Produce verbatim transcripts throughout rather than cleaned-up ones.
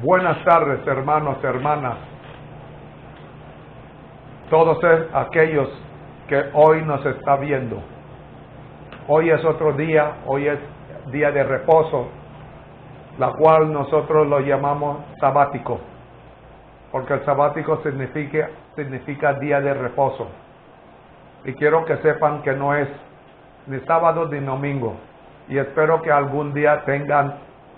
Buenas tardes, hermanos, hermanas, todos aquellos que hoy nos está viendo. Hoy es otro día, hoy es día de reposo, la cual nosotros lo llamamos sabático, porque el sabático significa, significa día de reposo. Y quiero que sepan que no es ni sábado ni domingo, y espero que algún día tengan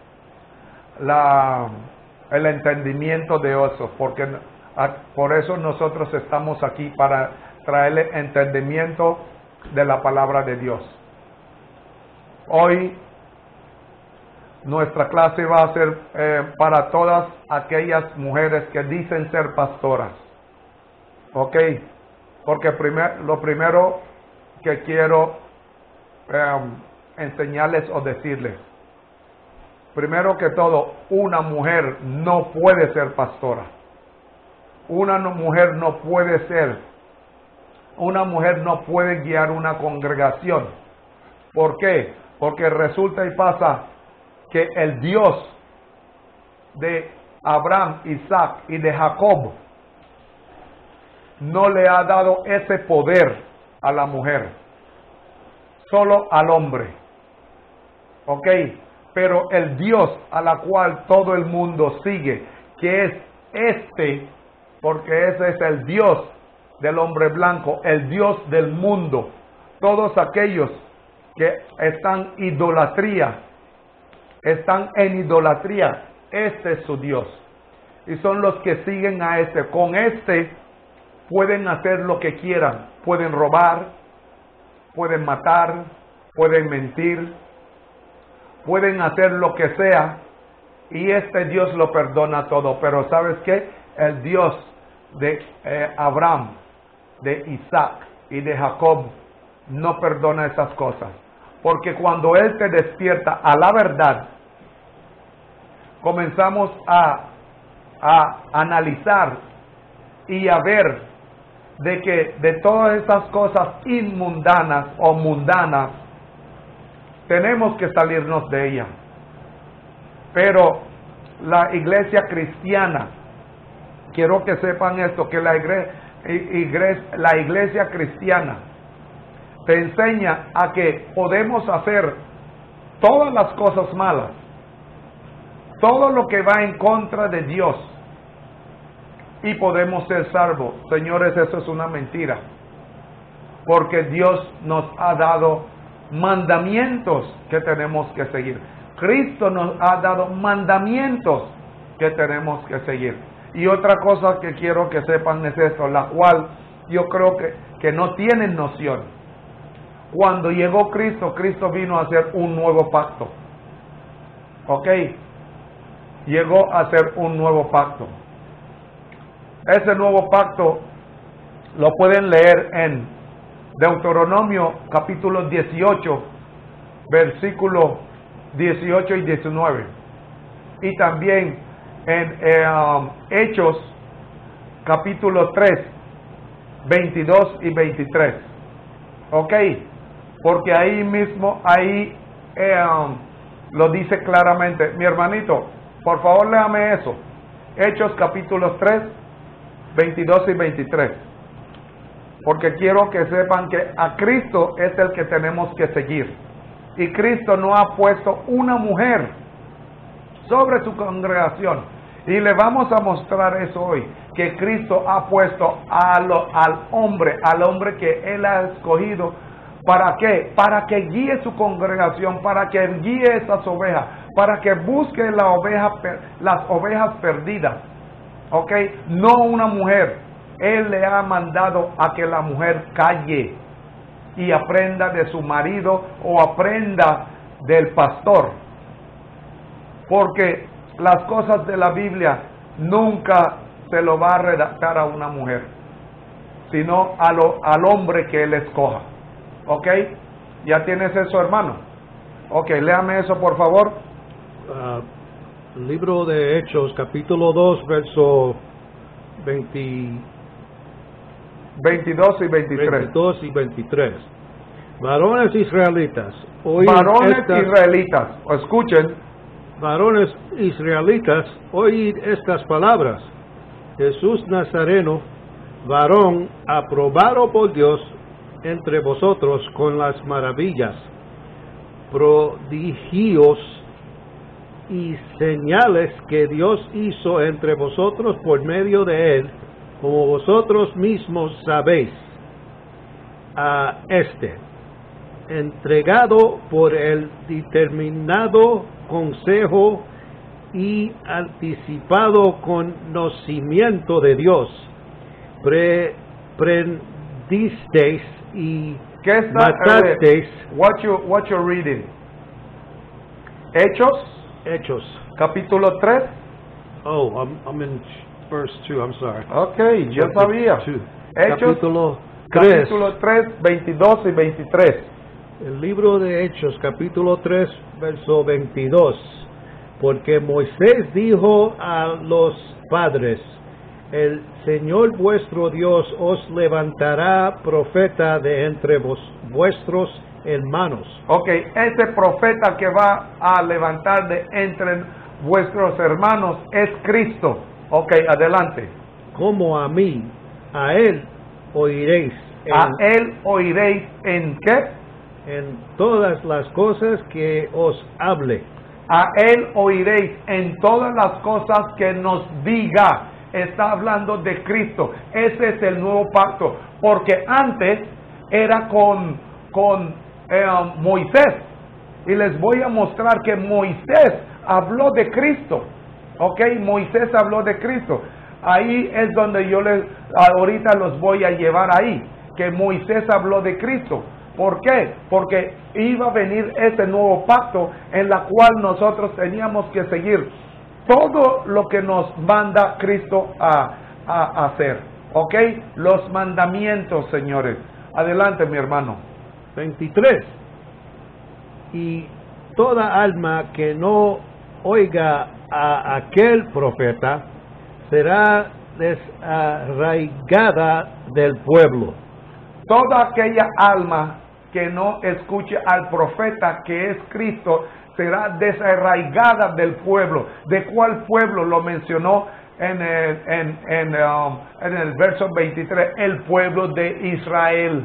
la, el entendimiento de eso, porque por eso nosotros estamos aquí, para traerle entendimiento de la palabra de Dios. Hoy nuestra clase va a ser eh, para todas aquellas mujeres que dicen ser pastoras. ¿Ok? Porque primer, lo primero que quiero eh, enseñarles o decirles, primero que todo, una mujer no puede ser pastora. Una mujer no puede ser, una mujer no puede guiar una congregación. ¿Por qué? Porque resulta y pasa que el Dios de Abraham, Isaac y de Jacob no le ha dado ese poder a la mujer, solo al hombre. ¿Ok? Pero el Dios a la cual todo el mundo sigue, que es este, porque ese es el Dios del hombre blanco, el Dios del mundo. Todos aquellos que están idolatría, están en idolatría, este es su Dios. Y son los que siguen a este. Con este pueden hacer lo que quieran. Pueden robar, pueden matar, pueden mentir, pueden hacer lo que sea. Y este Dios lo perdona todo. Pero ¿sabes qué? El Dios de eh, Abraham, de Isaac y de Jacob no perdona esas cosas. Porque cuando Él te despierta a la verdad, comenzamos a, a analizar y a ver de que de todas esas cosas inmundanas o mundanas, tenemos que salirnos de ellas. Pero la iglesia cristiana, quiero que sepan esto, que la iglesia, iglesia, la iglesia cristiana te enseña a que podemos hacer todas las cosas malas, todo lo que va en contra de Dios, y podemos ser salvos. Señores, eso es una mentira, porque Dios nos ha dado mandamientos que tenemos que seguir. Cristo nos ha dado mandamientos que tenemos que seguir. Y otra cosa que quiero que sepan es esto, la cual yo creo que, que no tienen noción. Cuando llegó Cristo, Cristo vino a hacer un nuevo pacto. ¿Ok? Llegó a hacer un nuevo pacto. Ese nuevo pacto lo pueden leer en Deuteronomio capítulo dieciocho, versículos dieciocho y diecinueve. Y también en eh, um, Hechos capítulo tres, veintidós y veintitrés. ¿Ok? Porque ahí mismo, ahí eh, um, lo dice claramente. Mi hermanito, por favor léame eso. Hechos capítulos tres, veintidós y veintitrés. Porque quiero que sepan que a Cristo es el que tenemos que seguir. Y Cristo no ha puesto una mujer sobre su congregación. Y le vamos a mostrar eso hoy. Que Cristo ha puesto a lo, al hombre, al hombre que Él ha escogido. ¿Para qué? Para que guíe su congregación, para que guíe esas ovejas, para que busque la oveja, las ovejas perdidas. ¿Ok? No una mujer. Él le ha mandado a que la mujer calle y aprenda de su marido o aprenda del pastor. Porque las cosas de la Biblia nunca se lo va a redactar a una mujer, sino a lo, al hombre que Él escoja. ¿Ok? ¿Ya tienes eso, hermano? Ok, léame eso, por favor. Uh, libro de Hechos, capítulo dos, verso veinte, veintidós y veintitrés. veintidós y veintitrés. Varones israelitas, oíd Varones estas, israelitas, escuchen, varones israelitas, oíd estas palabras. Jesús Nazareno, varón aprobado por Dios entre vosotros con las maravillas, prodigios y señales que Dios hizo entre vosotros por medio de él, como vosotros mismos sabéis. A este, entregado por el determinado consejo y anticipado conocimiento de Dios, pre, prendisteis y ¿Qué está? matasteis. Uh, what you what you're reading? Hechos, Hechos. capítulo tres. Oh, I'm, I'm in verse two, I'm sorry. Okay, yo Chapter sabía. two. Hechos, Capítulo tres. capítulo tres, veintidós y veintitrés. El libro de Hechos, capítulo tres, verso veintidós. Porque Moisés dijo a los padres, el Señor vuestro Dios os levantará profeta de entre vos, vuestros hermanos. Ok, ese profeta que va a levantar de entre vuestros hermanos es Cristo. Ok, adelante. Como a mí, a él oiréis. En, A él oiréis en qué? en todas las cosas que os hable. A él oiréis en todas las cosas que nos diga. Está hablando de Cristo. Ese es el nuevo pacto. Porque antes era con, con eh, Moisés. Y les voy a mostrar que Moisés habló de Cristo. Ok, Moisés habló de Cristo. Ahí es donde yo les, ahorita los voy a llevar ahí. Que Moisés habló de Cristo. ¿Por qué? Porque iba a venir ese nuevo pacto en la cual nosotros teníamos que seguir todo lo que nos manda Cristo a, a hacer. ¿Ok? Los mandamientos, señores. Adelante, mi hermano. veintitrés. Y toda alma que no oiga a aquel profeta será desarraigada del pueblo. Toda aquella alma que no escuche al profeta que es Cristo será desarraigada del pueblo. ¿De cuál pueblo? Lo mencionó en el, en, en, um, en el verso veintitrés, el pueblo de Israel.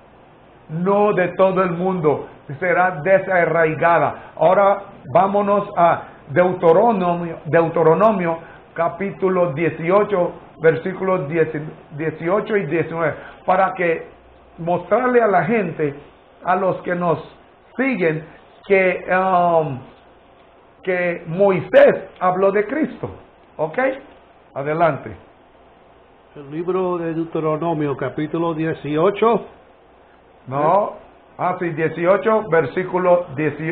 No de todo el mundo, será desarraigada. Ahora vámonos a Deuteronomio, Deuteronomio capítulo dieciocho, versículos dieciocho y diecinueve, para que mostrarle a la gente, a los que nos siguen, que, um, que Moisés habló de Cristo. ¿Ok? Adelante. El libro de Deuteronomio, capítulo dieciocho. No, ah, sí, dieciocho, versículos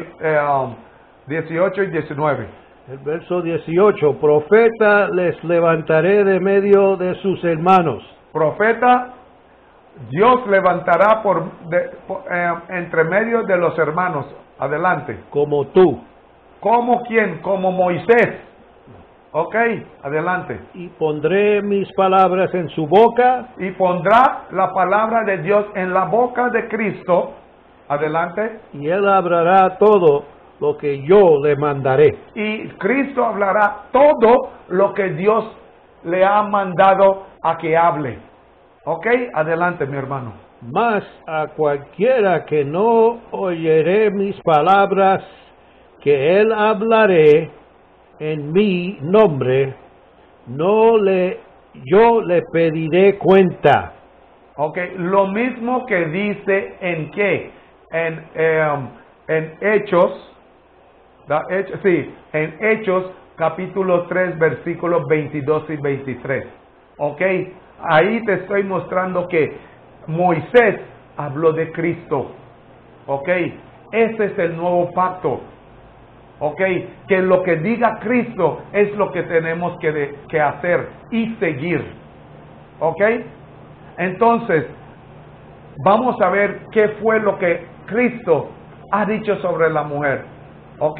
dieciocho y diecinueve. El verso dieciocho. Profeta les levantaré de medio de sus hermanos. Profeta, Dios levantará por, de, por eh, entre medio de los hermanos. Adelante. Como tú. ¿Como quién? Como Moisés. Ok, adelante. Y pondré mis palabras en su boca. Y pondrá la palabra de Dios en la boca de Cristo. Adelante. Y él hablará todo lo que yo le mandaré. Y Cristo hablará todo lo que Dios le ha mandado a que hable. Ok, adelante, mi hermano. Mas a cualquiera que no oyere mis palabras, que él hablaré en mi nombre, no le, yo le pediré cuenta. Ok, lo mismo que dice en qué, en, eh, en Hechos, da, Hechos, sí, en Hechos capítulo tres, versículos veintidós y veintitrés. Ok, ahí te estoy mostrando que Moisés habló de Cristo. Ok, ese es el nuevo pacto. Ok, que lo que diga Cristo es lo que tenemos que, de, que hacer y seguir. Ok, entonces vamos a ver qué fue lo que Cristo ha dicho sobre la mujer. Ok,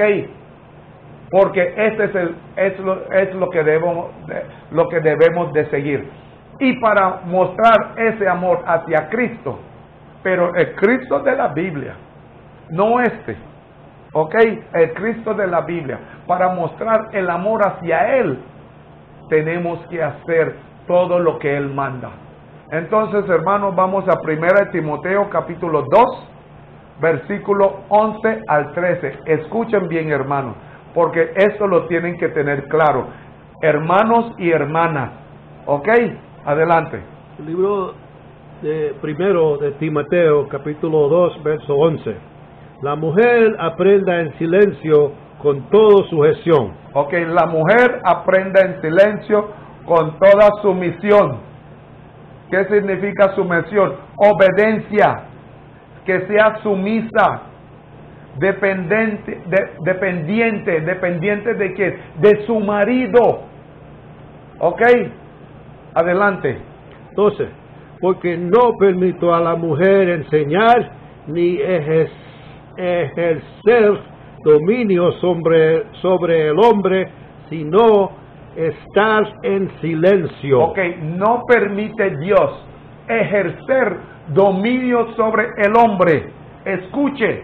porque este es, el, es, lo, es lo, que debemos, lo que debemos de seguir. Y para mostrar ese amor hacia Cristo, pero el Cristo de la Biblia, no este. ¿ok? El Cristo de la Biblia, para mostrar el amor hacia Él, tenemos que hacer todo lo que Él manda. Entonces, hermanos, vamos a primera de Timoteo capítulo dos, versículo once al trece. Escuchen bien, hermanos, porque esto lo tienen que tener claro. Hermanos y hermanas, ¿ok? Adelante. El libro de primero de Timoteo, capítulo dos, verso once. La mujer aprenda en silencio con toda sujeción. Ok, la mujer aprenda en silencio con toda sumisión. ¿Qué significa sumisión? Obediencia. Que sea sumisa, dependiente, de, dependiente, dependiente de quién, de su marido. ¿Ok? Adelante. doce. Porque no permito a la mujer enseñar ni ejer, ejercer dominio sobre, sobre el hombre, sino estar en silencio. Ok, no permite Dios ejercer dominio sobre el hombre. Escuche,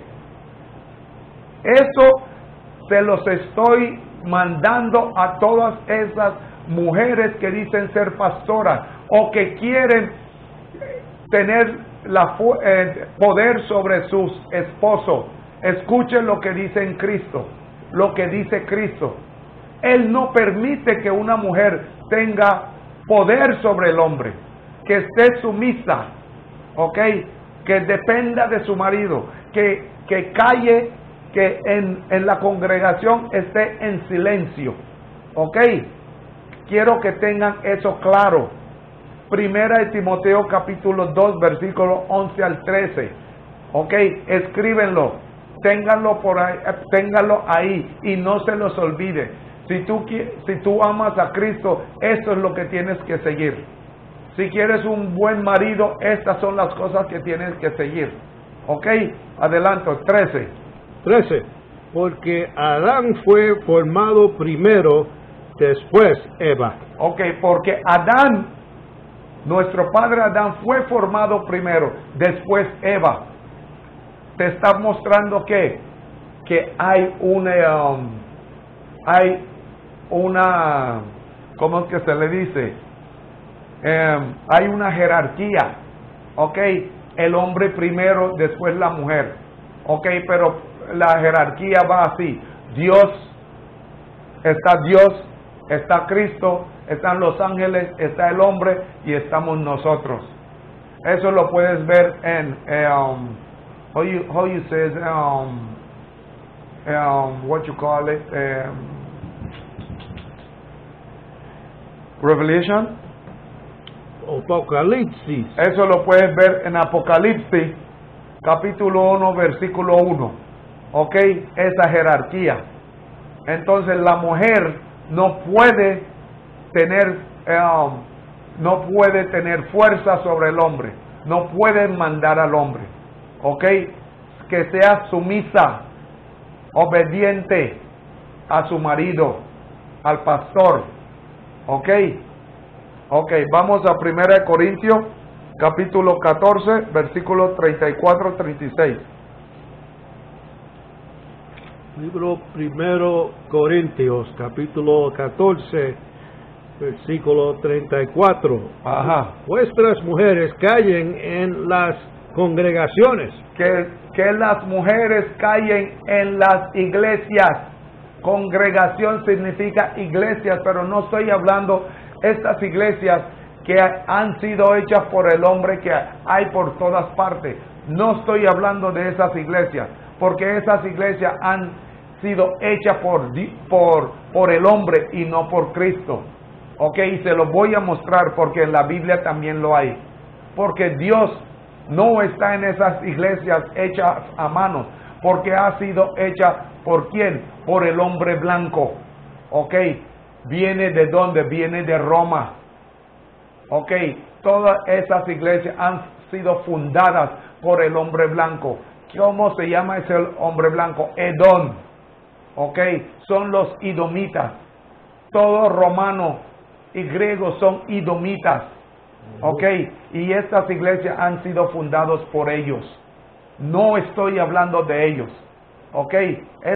eso se los estoy mandando a todas esas mujeres que dicen ser pastoras o que quieren tener la eh, poder sobre sus esposos. Escuchen lo que dice en Cristo, lo que dice Cristo. Él no permite que una mujer tenga poder sobre el hombre, que esté sumisa, ¿ok? Que dependa de su marido, que, que calle, que en, en la congregación esté en silencio, ¿ok? Quiero que tengan eso claro. Primera de Timoteo capítulo dos, versículo once al trece, ¿ok? Escríbenlo, ténganlo, por ahí, ténganlo ahí y no se los olvide. Si tú, si tú amas a Cristo, esto es lo que tienes que seguir. Si quieres un buen marido, estas son las cosas que tienes que seguir. ¿Ok? Adelanto, trece. trece. Porque Adán fue formado primero, después Eva. Ok, porque Adán, nuestro padre Adán fue formado primero, después Eva. Te está mostrando que, que hay una, um, hay una, ¿cómo es que se le dice? Um, hay una jerarquía, ¿ok? El hombre primero, después la mujer, ¿ok? Pero la jerarquía va así: Dios, está Dios, está Cristo, están los ángeles, está el hombre y estamos nosotros. Eso lo puedes ver en, um, how you, how you say, um, um, what you call it, um, Revelation. Apocalipsis. Eso lo puedes ver en Apocalipsis, capítulo uno, versículo uno. ¿Ok? Esa jerarquía. Entonces la mujer no puede tener, um, no puede tener fuerza sobre el hombre. No puede mandar al hombre. ¿Ok? Que sea sumisa, obediente a su marido, al pastor. ¿Ok? Ok, vamos a primera de Corintios, capítulo catorce, versículos treinta y cuatro a treinta y seis. Libro primero Corintios, capítulo catorce, versículo treinta y cuatro. Ajá. Vuestras mujeres callen en las congregaciones. Que, que las mujeres callen en las iglesias. Congregación significa iglesias, pero no estoy hablando estas iglesias que han sido hechas por el hombre que hay por todas partes. No estoy hablando de esas iglesias, porque esas iglesias han sido hechas por, por, por el hombre y no por Cristo. Ok, y se lo voy a mostrar porque en la Biblia también lo hay. Porque Dios no está en esas iglesias hechas a mano, porque ha sido hecha por quién, por el hombre blanco. Ok, viene de dónde, viene de Roma. Ok, todas esas iglesias han sido fundadas por el hombre blanco. ¿Cómo se llama ese hombre blanco? Edom. Ok, son los idomitas. Todos romanos y griegos son idomitas. Ok, y estas iglesias han sido fundadas por ellos. No estoy hablando de ellos. ¿ok?